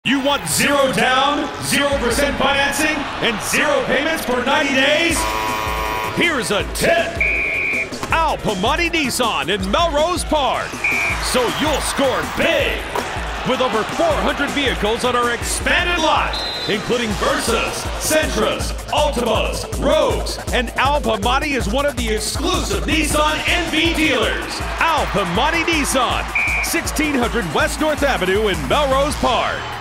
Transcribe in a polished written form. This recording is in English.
You want 0 down, 0% financing, and 0 payments for 90 days? Here's a tip. Al Pamani Nissan in Melrose Park. So you'll score big with over 400 vehicles on our expanded lot, including Versas, Sentras, Altimas, Rogues, and Al Pamani is one of the exclusive Nissan NV dealers. Al Pamani Nissan, 1600 West North Avenue in Melrose Park.